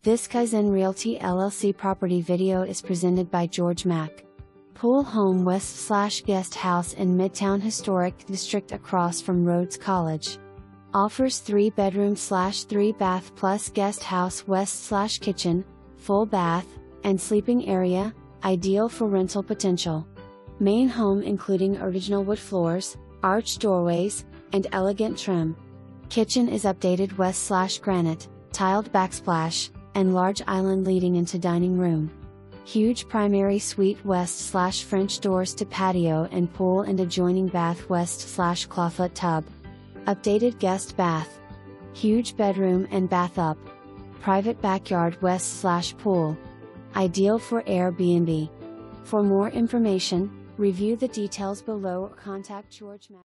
This Kaizen Realty LLC property video is presented by George Mack. Pool Home West/Guest House in Midtown Historic District across from Rhodes College. Offers 3-bedroom/3-bath plus guest house west/kitchen, full bath, and sleeping area, ideal for rental potential. Main home including original wood floors, arched doorways, and elegant trim. Kitchen is updated west/granite, tiled backsplash, and large island leading into dining room. Huge primary suite west/French doors to patio and pool and adjoining bath west/clawfoot tub. Updated guest bath. Huge bedroom and bath up. Private backyard west/pool. Ideal for Airbnb. For more information, review the details below or contact George Mack.